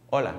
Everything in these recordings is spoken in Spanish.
Hola,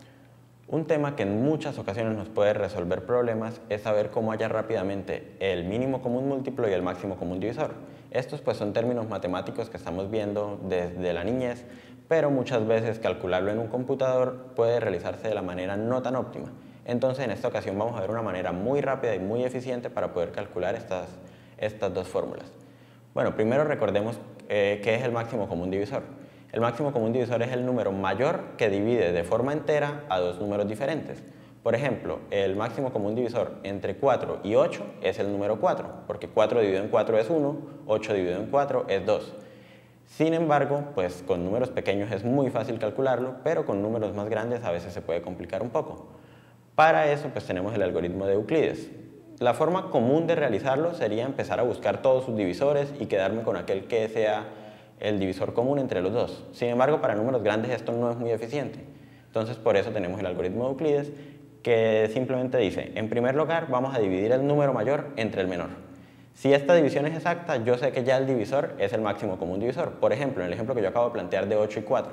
un tema que en muchas ocasiones nos puede resolver problemas es saber cómo hallar rápidamente el mínimo común múltiplo y el máximo común divisor. Estos pues son términos matemáticos que estamos viendo desde la niñez, pero muchas veces calcularlo en un computador puede realizarse de la manera no tan óptima. Entonces en esta ocasión vamos a ver una manera muy rápida y muy eficiente para poder calcular estas dos fórmulas. Bueno, primero recordemos qué es el máximo común divisor. El máximo común divisor es el número mayor que divide de forma entera a dos números diferentes. Por ejemplo, el máximo común divisor entre 4 y 8 es el número 4, porque 4 dividido en 4 es 1, 8 dividido en 4 es 2. Sin embargo, pues con números pequeños es muy fácil calcularlo, pero con números más grandes a veces se puede complicar un poco. Para eso pues tenemos el algoritmo de Euclides. La forma común de realizarlo sería empezar a buscar todos sus divisores y quedarme con aquel que sea el divisor común entre los dos. Sin embargo, para números grandes esto no es muy eficiente. Entonces, por eso tenemos el algoritmo de Euclides, que simplemente dice, en primer lugar, vamos a dividir el número mayor entre el menor. Si esta división es exacta, yo sé que ya el divisor es el máximo común divisor. Por ejemplo, en el ejemplo que yo acabo de plantear de 8 y 4.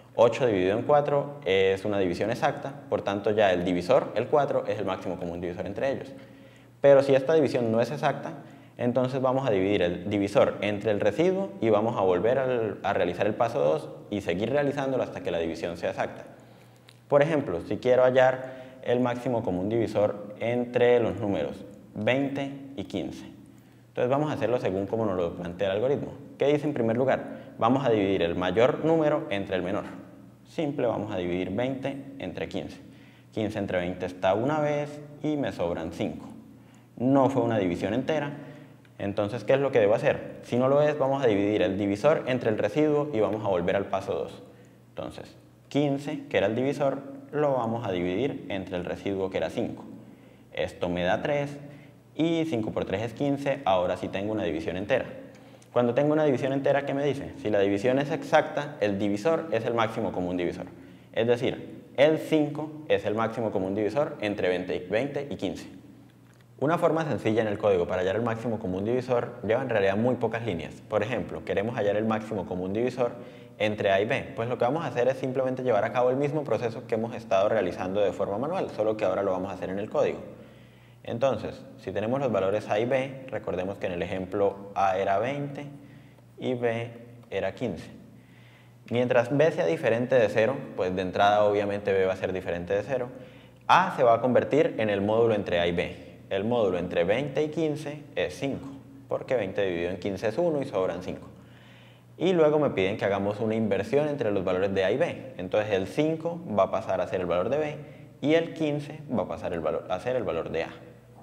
8 dividido en 4 es una división exacta, por tanto ya el divisor, el 4, es el máximo común divisor entre ellos. Pero si esta división no es exacta, entonces vamos a dividir el divisor entre el residuo y vamos a volver a realizar el paso 2 y seguir realizándolo hasta que la división sea exacta. Por ejemplo, si quiero hallar el máximo común divisor entre los números 20 y 15. Entonces vamos a hacerlo según como nos lo plantea el algoritmo. ¿Qué dice en primer lugar? Vamos a dividir el mayor número entre el menor. Simple, vamos a dividir 20 entre 15. 15 entre 20 está una vez y me sobran 5. No fue una división entera. Entonces, ¿qué es lo que debo hacer? Si no lo es, vamos a dividir el divisor entre el residuo y vamos a volver al paso 2. Entonces, 15, que era el divisor, lo vamos a dividir entre el residuo, que era 5. Esto me da 3 y 5 por 3 es 15, ahora sí tengo una división entera. Cuando tengo una división entera, ¿qué me dice? Si la división es exacta, el divisor es el máximo común divisor. Es decir, el 5 es el máximo común divisor entre 20 y 15. Una forma sencilla en el código para hallar el máximo común divisor lleva en realidad muy pocas líneas. Por ejemplo, queremos hallar el máximo común divisor entre A y B. Pues lo que vamos a hacer es simplemente llevar a cabo el mismo proceso que hemos estado realizando de forma manual, solo que ahora lo vamos a hacer en el código. Entonces, si tenemos los valores A y B, recordemos que en el ejemplo A era 20 y B era 15. Mientras B sea diferente de 0, pues de entrada obviamente B va a ser diferente de 0, A se va a convertir en el módulo entre A y B. El módulo entre 20 y 15 es 5, porque 20 dividido en 15 es 1 y sobran 5. Y luego me piden que hagamos una inversión entre los valores de A y B. Entonces el 5 va a pasar a ser el valor de B y el 15 va a pasar a ser el valor de A.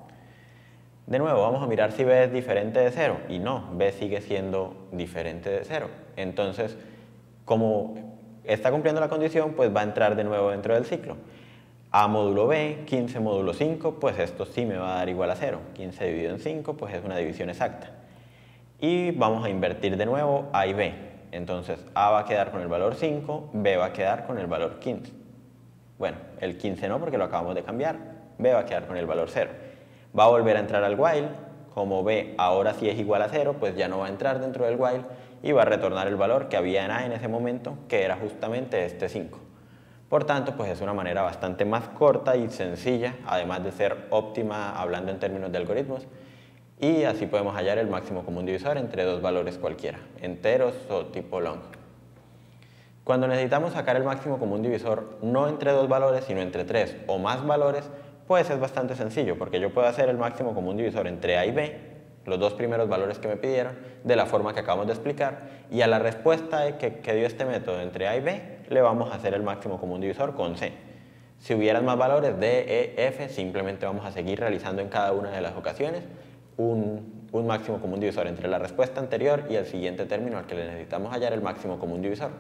De nuevo, vamos a mirar si B es diferente de 0. Y no, B sigue siendo diferente de 0. Entonces, como está cumpliendo la condición, pues va a entrar de nuevo dentro del ciclo. A módulo B, 15 módulo 5, pues esto sí me va a dar igual a 0. 15 dividido en 5, pues es una división exacta. Y vamos a invertir de nuevo A y B. Entonces A va a quedar con el valor 5, B va a quedar con el valor 15. Bueno, el 15 no porque lo acabamos de cambiar. B va a quedar con el valor 0. Va a volver a entrar al while. Como B ahora sí es igual a 0, pues ya no va a entrar dentro del while y va a retornar el valor que había en A en ese momento, que era justamente este 5. Por tanto, pues es una manera bastante más corta y sencilla, además de ser óptima hablando en términos de algoritmos, y así podemos hallar el máximo común divisor entre dos valores cualquiera, enteros o tipo long. Cuando necesitamos sacar el máximo común divisor no entre dos valores, sino entre tres o más valores, pues es bastante sencillo, porque yo puedo hacer el máximo común divisor entre A y B, los dos primeros valores que me pidieron, de la forma que acabamos de explicar, y a la respuesta que dio este método entre A y B, le vamos a hacer el máximo común divisor con C. Si hubieran más valores D, E, F, simplemente vamos a seguir realizando en cada una de las ocasiones un máximo común divisor entre la respuesta anterior y el siguiente término al que le necesitamos hallar el máximo común divisor.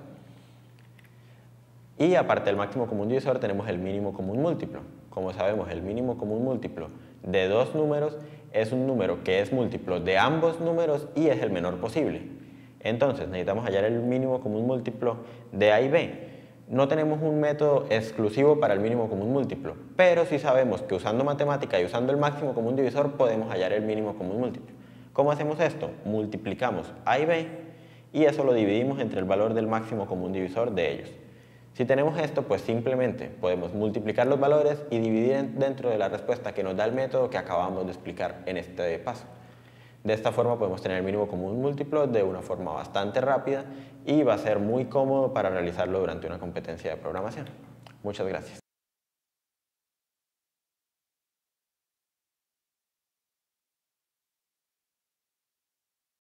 Y aparte del máximo común divisor tenemos el mínimo común múltiplo. Como sabemos, el mínimo común múltiplo de dos números es un número que es múltiplo de ambos números y es el menor posible. Entonces necesitamos hallar el mínimo común múltiplo de A y B. No tenemos un método exclusivo para el mínimo común múltiplo, pero sí sabemos que usando matemática y usando el máximo común divisor podemos hallar el mínimo común múltiplo. ¿Cómo hacemos esto? Multiplicamos A y B y eso lo dividimos entre el valor del máximo común divisor de ellos. Si tenemos esto, pues simplemente podemos multiplicar los valores y dividir dentro de la respuesta que nos da el método que acabamos de explicar en este paso. De esta forma podemos tener el mínimo común múltiplo de una forma bastante rápida y va a ser muy cómodo para realizarlo durante una competencia de programación. Muchas gracias.